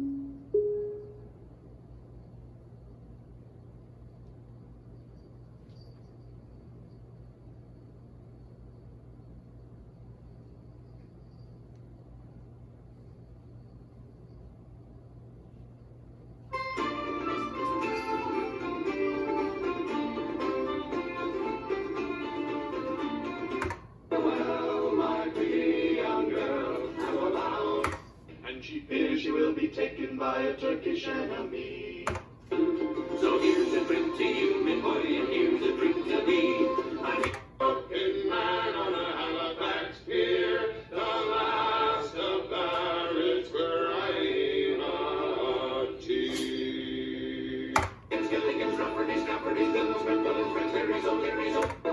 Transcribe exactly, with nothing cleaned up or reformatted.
She fears she will be taken by a Turkish enemy. So here's a drink to you, my boy, and here's a drink to me. I'm a broken man on a Halifax pier, the last of Barrett's variety. It's killing, it's Rafferty's, Rafferty's, Bill's, Red Bullets, Red Berries, O'Leary's,